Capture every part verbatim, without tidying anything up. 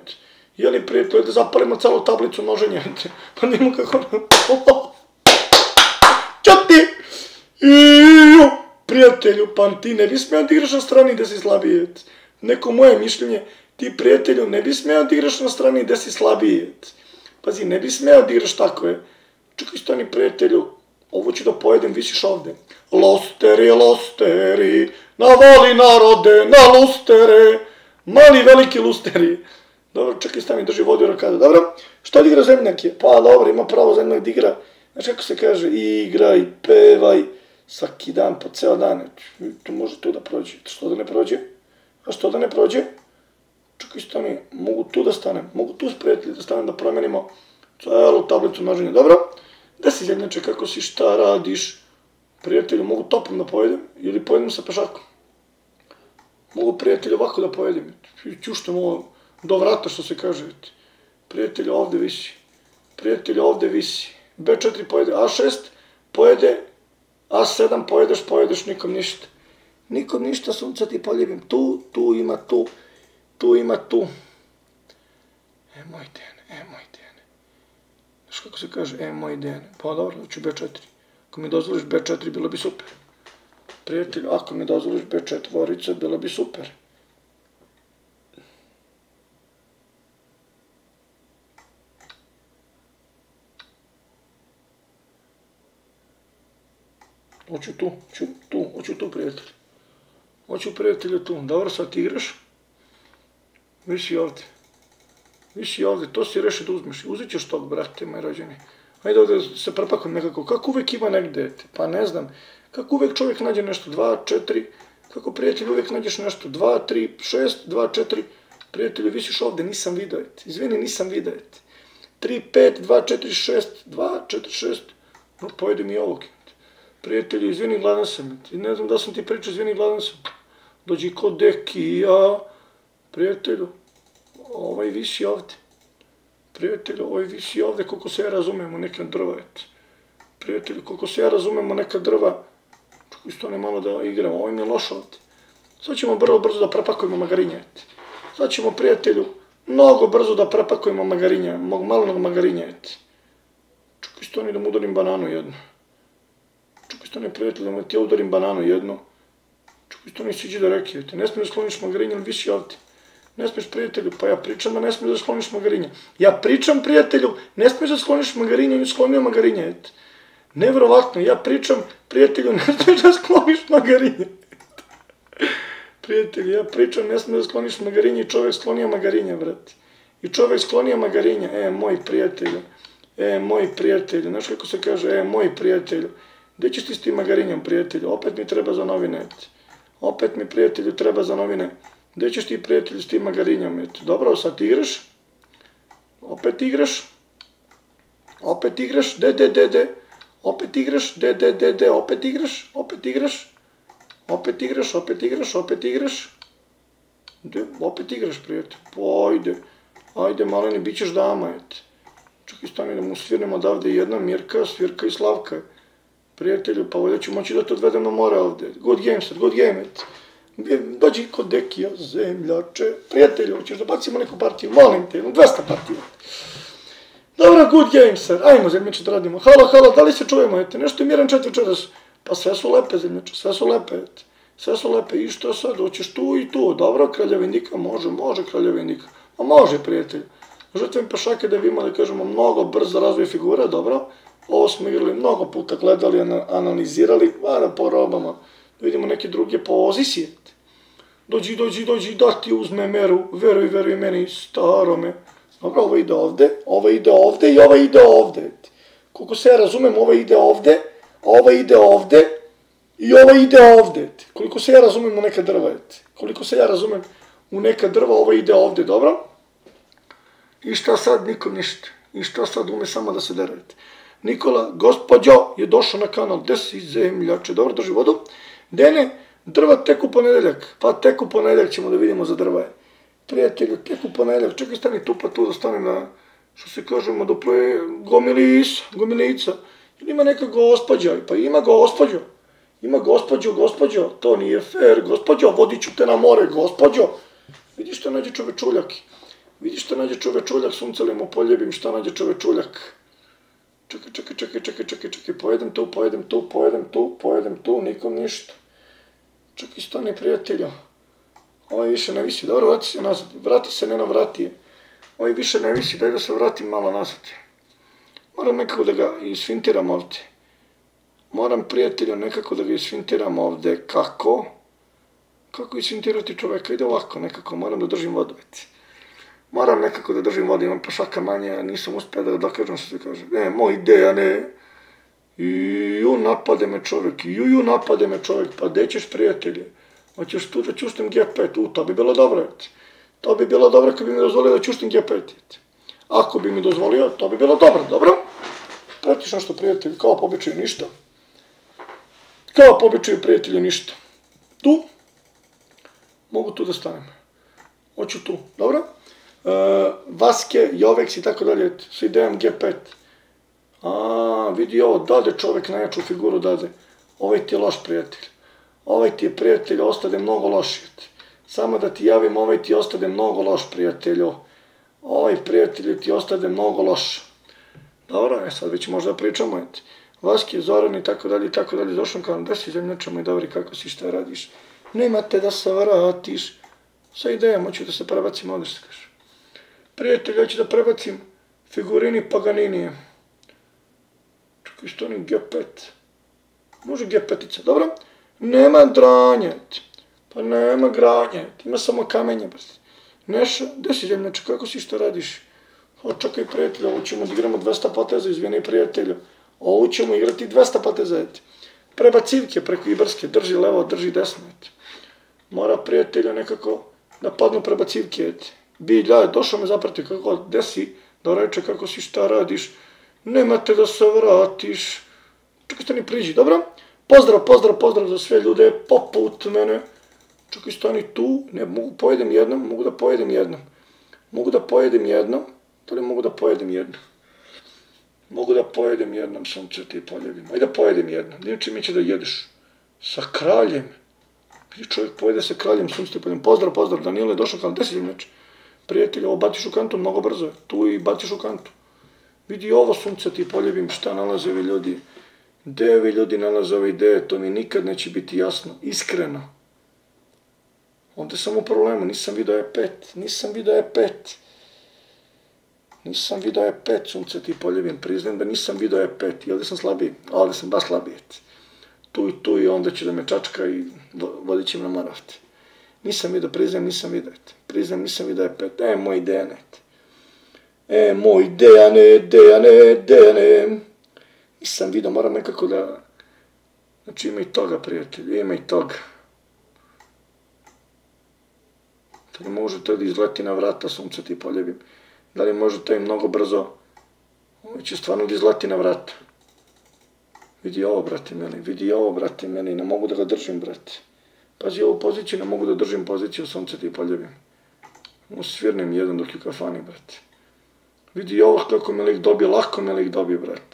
et. Jeli prijatelju, da zapalimo celu tablicu množenja, et. Pa nimo kako... Ćo ti? Iju, prijatelju, pa ti ne bi smeo da igraš na strani da si slabiji, et. Neko moje mišljenje, ti prijatelju ne bi smeo da igraš na strani da si slabiji, et. Pazi, ne bi smeo da igraš tako, je. Čekaj, stani prijatelju, ovo ću da pojedem, visiš ovde. Losteri, losteri, navali narode, na lustere, mali veliki lusteri. Dobro, čekaj, stani, drži vodu rokada. Dobro, što da igra zemljak je? Pa dobro, ima pravo zemljak da igra. Znaš kako se kaže, igraj, pevaj, svaki dan, po ceo dan. To može tu da prođe. Što da ne prođe? A što da ne prođe? Čekaj, stani, mogu tu da stanem, mogu tu s prijatelji da stanem da promenimo celu tablicu množenja. Dobro? Gde si zemljače, kako si, šta radiš? Prijatelju, mogu topom da pojedem ili pojedem sa pešakom? Mogu prijatelju ovako da pojedem. Ćuštem ovo do vrata što se kaže. Prijatelju ovde visi. Prijatelju ovde visi. be četiri pojede, a šest pojede, a sedam pojedeš, pojedeš, nikom ništa. Nikom ništa, sunca ti poljubim. Tu, tu ima tu, tu ima tu. E moj dene, e moj dene. Znaš kako se kaže, e moj dene. Pa dobro, hoću be četiri. Ako mi dozvoliš be četiri, bilo bi super. Prijatelju, ako mi dozvoliš be četvorica, bilo bi super. Hoću tu, hoću tu, hoću tu, prijatelj. Hoću, prijatelju, tu. Dobro, sad ti igraš. Visi ovde. Visi ovde, to si reši da uzmeš. Uzet ćeš tog, brate, moj rođeni. Ajde ovde se prepakujem nekako. Kako uvek ima negde? Pa ne znam. Kako uvek čovjek nađe nešto? Dva, četiri. Kako, prijatelj, uvek nađeš nešto? Dva, tri, šest, dva, četiri. Prijatelju, visiš ovde, nisam vidio, et. Izvini, nisam vidio, et. Tri, pet, dva, četiri, šest, dva, četiri, šest. No, pojedi mi ovog. Prijatelju, izvini, gladan sam. Ne znam da sam ti pričao, izvini, gladan sam. Dođi kod dekija. Prijatelju, ovaj visi ovde. Prijatelju, ovaj visi ovde, koliko se ja razumem u neka drva. Prijatelju, koliko se ja razumem u neka drva, Čekaj, stani malo da igramo, ovo mi je loš ovdje. Sad ćemo brzo, brzo da prepakujemo magarinje. Sad ćemo, prijatelju, mnogo brzo da prepakujemo magarinje, malenog magarinje. Čekaj, stani da mu udarim bananu jednu. Čekaj, stani, prijatelju, da ti ja udarim bananu jednu. Čekaj, stani, siđi da reki, ne smiješ da skloniš magarinje, ali visi ovdje. Ne smiješ, prijatelju, pa ja pričam da ne smiješ da skloniš magarinje. Ja pričam, prijatelju, ne smiješ da skloniš magarinje, on je sklonio magarinje. Nevjerovatno, ja pričam, prijatelju, ne smiješ da skloniš magarinje. Prijatelju, ja pričam, ne smiješ da skloniš magarinje i čovjek sklonio magarinje, brate. I čovjek sklonio magarinje, e, moj prijatelju, e, moj prijatelju, znaš kako se kaže, e, moj prijatelju. Gdje ćeš ti s tim magarinjem, prijatelju? Opet mi treba za novine. Opet mi, prijatelju, treba za novine. Gdje ćeš ti, prijatelju, s tim magarinjom? Dobro, sad ti igraš. Opet igraš. Opet igraš. De, de, de, de. Opet igraš. De, de, de, de. Opet igraš. Opet igraš. Opet igraš. Opet igraš. Opet igraš. De, opet igraš, prijatelju. Pa, ajde. Ajde, maleni, bit ćeš dama, et. Čekaj, stani da mu svirnemo odavde jedna Mirka, Svirka i Slavka. Prijatelju, pa ovdje ću moći da te odvedem na more ovdje. Good game, sad, good game, et. Dođi kod Dekija, zemljače. Prijatelju, hoćeš da bacimo neku partiju? Molim te, dvesta partija. Dobro, good game, sir. Ajmo, zemljače, da radimo. Halo, halo, da li se čujemo, ete? Nešto je miran čet večeras. Pa sve su lepe, zemljače, sve su lepe, ete. Sve su lepe. I što sad? Hoćeš tu i tu. Dobro, kraljeva indika, može, može kraljeva indika. A može, prijatelju. Žrtvim pešake da vidimo, da kažemo, mnogo brzo razvoj figura, dobro. Ovo smo igrali mnogo puta, gledali, analizirali, vada po robama. Da vidimo neke druge pozicije. Dođi, dođi, dođi, da ti uzme meru, veruj, veruj meni, starome. Dobro, ovo ide ovde, ovo ide ovde i ovo ide ovde. Koliko se ja razumem, ovo ide ovde, ovo ide ovde i ovo ide ovde. Koliko se ja razumem u neka drva, koliko se ja razumem u neka drva, ovo ide ovde, dobro? I šta sad, nikom ništa. I šta sad, ume samo da se derete. Nikola, gospođo, je došao na kanal, gde si zemljače, dobro, drži vodu. Dene, drva tek u ponedeljak, pa tek u ponedeljak ćemo da vidimo za drva. Prijatelju, tek u ponedeljak, čekaj, stani tu pa tu da stane na, što se kažemo, da proje gomilisa, gomilica. Ili ima neka gospođa, pa ima gospođo, ima gospođo, gospođo, to nije fair, gospođo, vodit ću te na more, gospođo. Vidiš šta nađe čovečuljak, vidiš šta nađe čovečuljak, sunce mu poljebim, šta nađe čovečuljak. Čekaj, čekaj, čekaj, čekaj, čekaj, čekaj, pojedem tu, pojedem tu, pojedem tu, pojedem tu, nikom ništa. Čekaj, stani, prijatelju. Ovaj više ne visi, dobro, vrati se nazad, vrati se, ne navrati je. Ovaj više ne visi, daj da se vratim malo nazad. Moram nekako da ga isfintiram ovdje. Moram, prijatelju, nekako da ga isfintiram ovdje. Kako? Kako isfintirati čoveka? Ide ovako, nekako, moram da držim vodu, već. Moram nekako da držim vodu, imam pešaka manje, a nisam uspio da dokažem što se kaže. Ne, moj ideja, ne. Ju, napade me čovjek, ju, ju, napade me čovjek, pa gdje ćeš, prijatelje? Hoćeš tu da čustim G pet, u, to bi bilo dobro, to bi bilo dobro kad bi mi dozvolio da čustim G pet. Ako bi mi dozvolio, to bi bilo dobro, dobro? Pratiš nešto, prijatelj, kao po običaju ništa. Kao po običaju, prijatelju, ništa. Tu, mogu tu da stanem. Hoću tu, dobro? Vaske, Joveks i tako dalje, sa idejom G pet. A, vidi ovo, dade čovjek najjaču figuru, dade. Ovaj ti je loš, prijatelj. Ovaj ti je, prijatelj, ostade mnogo lošije. Samo da ti javim, ovaj ti ostade mnogo loš, prijatelju. Ovaj prijatelj ti ostade mnogo loš. Dobro, e sad već možda pričamo, eti. Vaske, Zoran i tako dalje i tako dalje. Došao kao, da si zemljače moj dobri, kako si, šta radiš? Nemate da se vratiš. Sa idejom, hoću da se prebacim ovdje, što kaže. Prijatelj, hoću da prebacim figurini Paganinije. Čekaj, što oni G pet. Može G petica, dobro? Nema dranje, pa nema granje, ima samo kamenje. Neša, gdje si zemljače, kako si, što radiš? O, čekaj, prijatelju, ovo ćemo da igramo dvesta poteza, izvijeni, prijatelju. Ovo ćemo igrati dvesta poteza, eti. Prebacivke preko Ibarske, drži levo, drži desno, eti. Mora, prijatelju, nekako da padnu prebacivke, eti. Bilja, došao me zaprati kako, gdje si, da reče kako si, šta radiš. Nemate da se vratiš. Čekaj, stani, priđi, dobro? Pozdrav, pozdrav, pozdrav za sve ljude, poput mene. Čekaj, stani tu, ne, mogu pojedem jednom, mogu da pojedem jednom. Mogu da pojedem jednom, da li mogu da pojedem jednom? Mogu da pojedem jednom, sunce ti poljebim. Ajde da pojedem jednom, inače mi će da jedeš. Sa kraljem. Vidi čovjek pojede sa kraljem, sunce ti poljem. Pozdrav, pozdrav, Danilo je došao kao, gde si zemljače? Prijatelj, ovo baciš u kantu, mnogo brzo je. Tu i baciš u kantu. Vidi ovo sunce ti poljubim, šta nalaze ovi ljudi. Gde ovi ljudi nalaze ove ideje, to mi nikad neće biti jasno, iskreno. Ovdje sam u problemu, nisam vidio E pet, nisam vidio E pet. Nisam vidio E pet, sunce ti poljubim, priznajem da nisam vidio E pet i ovdje sam slabiji, a ovdje sam baš slabiji. Tu i tu i onda će da me čačka i vodit će me na Maravte. Nisam vidio, priznajem, nisam vidio. Priznajem, nisam vidio E pet. E, moj Dejanet. E, moj Dejane, Dejane, Dejane. Nisam vidio, moram nekako da... Znači ima i toga, prijatelji, ima i toga. Da li može to da izleti na vrata, sunce ti poljubim? Da li može to i mnogo brzo? Ovo će stvarno da izleti na vrata. Vidi ovo, brate meni, vidi ovo, brate meni, ne mogu da ga držim, brate. Pazi ovu poziciju, ne mogu da držim poziciju, sunce ti poljubim. Svirnem jedan dok je u kafani, brate. Vidi ovo kako me lik dobije, lako me lik dobije, brate.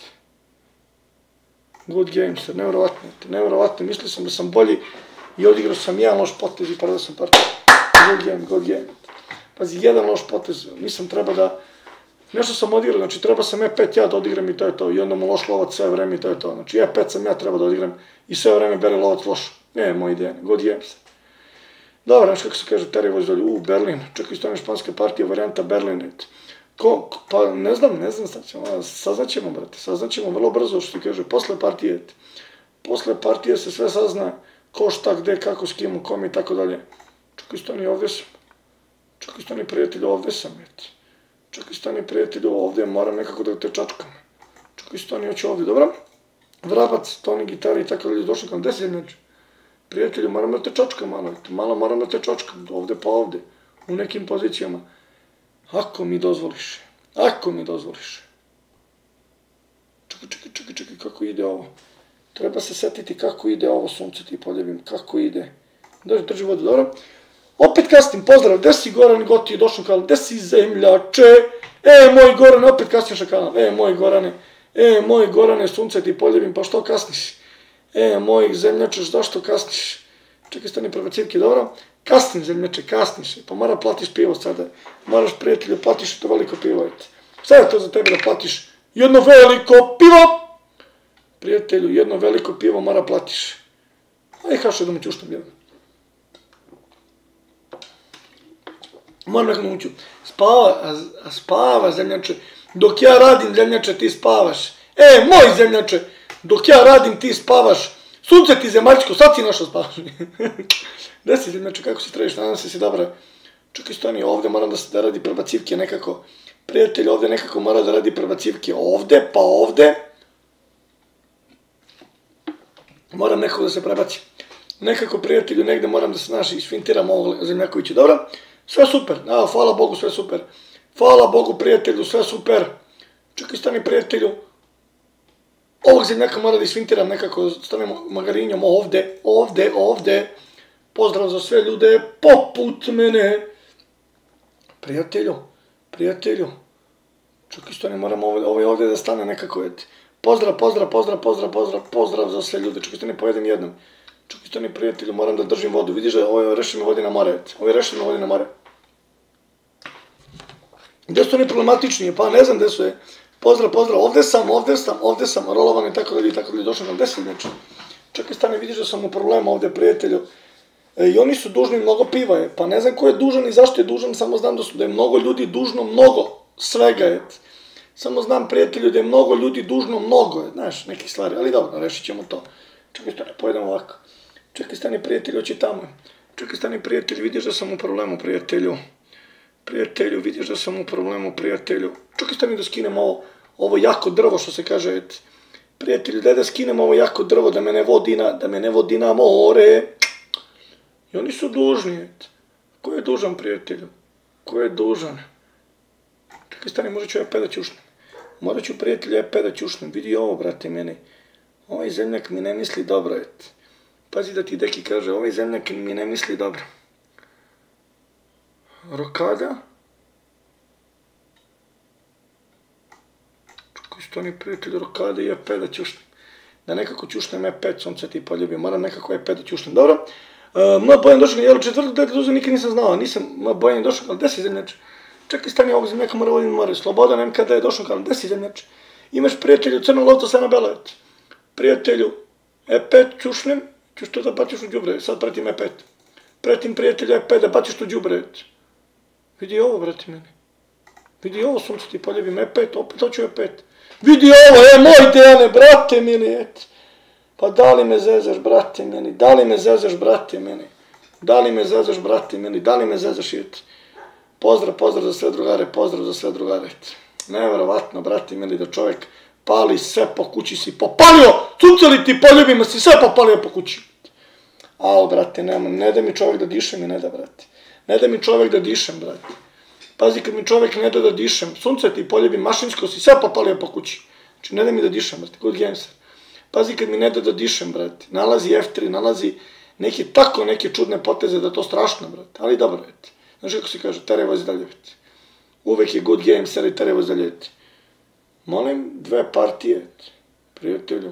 Good game, sir, nevjerovatno, nevjerovatno, mislio sam da sam bolji i odigrao sam jedan loš potez i prodao sam partiju. Good game, good game. Pazi, jedan loš potez, nisam treba da... Nešto sam odigrao, znači treba sam E pet ja da odigram i to je to. I onda mu loš lovac sve vreme i to je to. Znači E pet sam ja treba da odigram i sve vreme bere lovac loš. Ne, moj ideja, god jem se. Dobro, znaš kako se kaže, Terry vozi dolje, u, Berlin, čekaj isto je španska partija, varijanta Berlin. Ko, pa ne znam, ne znam, saznaćemo, brate, saznaćemo vrlo brzo, što ti kaže, posle partije. Posle partije se sve sazna, ko šta, gde, kako, s kim, u kom i tako dalje. Čekaj isto ni ovdje sam. Čekaj isto ni prijatelj, ovdje sam, jeti. Čekaj stani prijatelju ovdje, moram nekako da te čačkam. Čekaj stani, hoću ovdje, dobro? Vrabac, toni, gitari i tako dalje, došao kam, gdje si zemljač? Prijatelju, moram da te čačkam malo, malo moram da te čačkam, ovdje pa ovdje, u nekim pozicijama. Ako mi dozvoliš, ako mi dozvoliš. Čekaj, čekaj, čekaj, čekaj, kako ide ovo? Treba se setiti kako ide ovo, sunce ti poljubim, kako ide. Drži, drži vodu, dobro? Opet kasnim, pozdrav, gde si Goran Goti, došao kanal, gde si zemljače? E, moj Gorane, opet kasniš na kanal, e, moj Gorane, e, moj Gorane, sunce ti poljubim, pa što kasniš? E, moj zemljače, zašto kasniš? Čekaj, stani provocirke, dobro? Kasnim, zemljače, kasniš, pa mora platiš pivo sada, moraš prijatelju, platiš to veliko pivo, eti. Sada je to za tebe da platiš jedno veliko pivo! Prijatelju, jedno veliko pivo mora platiš. Aj, hašo da mu ćuštam jedno. Moram nekako nauču. Spava, a spava zemljače. Dok ja radim zemljače ti spavaš. E, moj zemljače, dok ja radim ti spavaš. Sunce ti zemaljčko, sad ti našao spavaš. Gde si zemljače, kako si trebiš, nadam se si dobra. Čekaj stani, ovdje moram da se da radi prebacivke nekako. Prijatelj ovdje nekako mora da radi prebacivke. Ovdje, pa ovdje. Moram nekako da se prebaci. Nekako prijatelju negdje moram da se naši isfintiram ovog zemljakovića, dobro? Sve super, a, hvala Bogu, sve super. Hvala Bogu, prijatelju, sve super. Čekaj, stani prijatelju. Ovog zemljaka mora da isfintiram nekako, stanemo magarinjom ovde, ovde, ovde. Pozdrav za sve ljude, poput mene. Prijatelju, prijatelju. Čekaj, stani, moram ovaj ovdje da stane nekako, eti. Pozdrav, pozdrav, pozdrav, pozdrav, pozdrav, pozdrav za sve ljude. Čekaj, stani, pojedem jednom. Čekaj, stani prijatelju, moram da držim vodu. Vidiš da ovo rešeno vodi na more, eti. Ovo je rešeno vodi na more. Gdje su oni problematičnije? Pa ne znam gdje su je. Pozdrav, pozdrav, ovdje sam, ovdje sam, ovdje sam, rolovan i tako dalje, i tako dalje, došao na deset znači. Čekaj, stani, vidiš da sam u problemu ovdje, prijatelju. E, I oni su dužni mnogo piva, je. Pa ne znam ko je dužan i zašto je dužan, samo znam da su, da je mnogo ljudi dužno mnogo svega, je. Samo znam, prijatelju, da je mnogo ljudi dužno mnogo, je, znaš, nekih stvari, ali dobro, rešit ćemo to. Čekaj, stani, pojedem ovako. Čekaj, stani, prijatelju, oći tamo. Čekaj, stani, prijatelju, vidiš da sam u problemu, prijatelju. Prijatelju, vidiš da sam u problemu, prijatelju. Čekaj, stani da skinem ovo, ovo jako drvo, što se kaže, et. Prijatelju, daj da skinem ovo jako drvo, da me ne vodi na, da me ne vodi na more. I oni su dužni, et. Ko je dužan, prijatelju? Ko je dužan? Čekaj, stani, možda ću E pet da ćušnem. Morat ću, prijatelju, E pet da ćušnem. Vidi ovo, brate, meni. Ovaj zemljak mi ne misli dobro, et. Pazi da ti deki kaže, ovaj zemljak mi ne misli dobro. Rokada. Čekaj, stani, prijatelju, rokada i E pet da ćušnem. da nekako ćušnem E pet, sunce ti poljubi, moram nekako E pet da ćušnem, dobro. M Bojan došao, jel, četvrtu dete duže nikad nisam znao, nisam M Bojan došao, ali gde si zemljače? Čekaj, stani ovog zemljaka, mora vodim more, Slobodan M K D je došao, kao, gde si zemljače? Imaš prijatelju, crno lovca sa na belovet. Prijatelju, E pet ćušnem, ćeš to da baciš u đubre, sad pretim E pet. Pretim prijatelju E pet da baciš to đubre. Vidi ovo, brati meni. Vidi ovo, sunce ti poljubim, E pet, opet hoću E pet. Vidi ovo, e, moj Dejane, brate mili, et. Pa da li me zezaš, brate mili, da li me zezaš, brate mili. Da li me zezaš, brate mili, da li me zezaš, et. Pozdrav, pozdrav za sve drugare, pozdrav za sve drugare, et. Neverovatno, brate mili, da čovjek pali sve po kući, si popalio, sunce li ti poljubim, si sve popalio po kući. Ao, brate, nema, ne da mi čovjek da dišem i ne da, brate. Ne da mi čovjek da dišem, brate. Pazi, kad mi čovjek ne da da dišem, sunce ti poljubim, mašinsko si sve popalio po kući. Znači, ne da mi da dišem, brate, good games. Pazi, kad mi ne da da dišem, brate, nalazi F tri, nalazi neke tako neke čudne poteze da to strašno, brate, ali dobro, brate. Znaš kako se kaže, teraj vozi dalje, brate. Uvek je good games, ali teraj vozi dalje, brate. Molim, dve partije, prijatelju.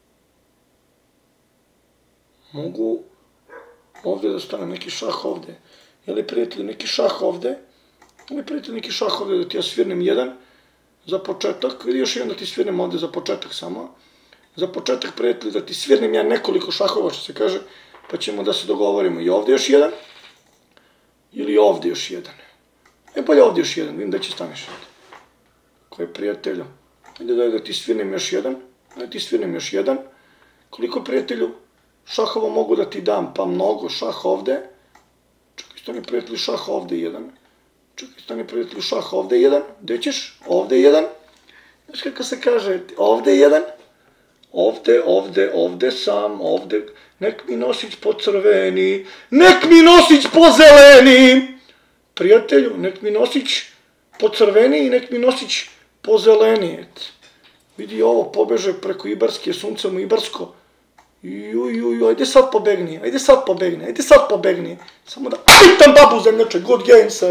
Mogu ovdje da stavim neki šah ovdje. Je li prijatelj neki šah ovdje? Je li prijatelj neki šah ovdje da ti ja svirnem jedan za početak? Vidi još jedan da ti svirnem ovdje za početak samo. Za početak, prijatelj, da ti svirnem ja nekoliko šahova, što se kaže, pa ćemo da se dogovorimo. I ovdje još jedan? Ili ovdje još jedan? E, bolje ovdje još jedan, vidim da će staneš. Koji prijatelju? Ajde daj da ti svirnem još jedan. Da ti svirnem još jedan. Koliko, prijatelju, šahova mogu da ti dam? Pa mnogo, šah ovdje. Čekaj, stani, prijatelju, šah ovdje jedan. Čekaj, stani, prijatelju, šah ovdje jedan. Gdje ćeš? Ovdje jedan. Znaš kako se kaže? Ovdje jedan. Ovdje, ovdje, ovdje sam, ovdje. Nek mi nosić pocrveni. Nek mi nosić pozeleni. Prijatelju, nek mi nosić pocrveni i nek mi nosić pozeleni. Vidi ovo, pobeže preko Ibarske, sunce mu Ibarsko. Juj, juj, juj, ajde sad pobegni, ajde sad pobegni, ajde sad pobegni. Samo da pitam babu zemljače, good games.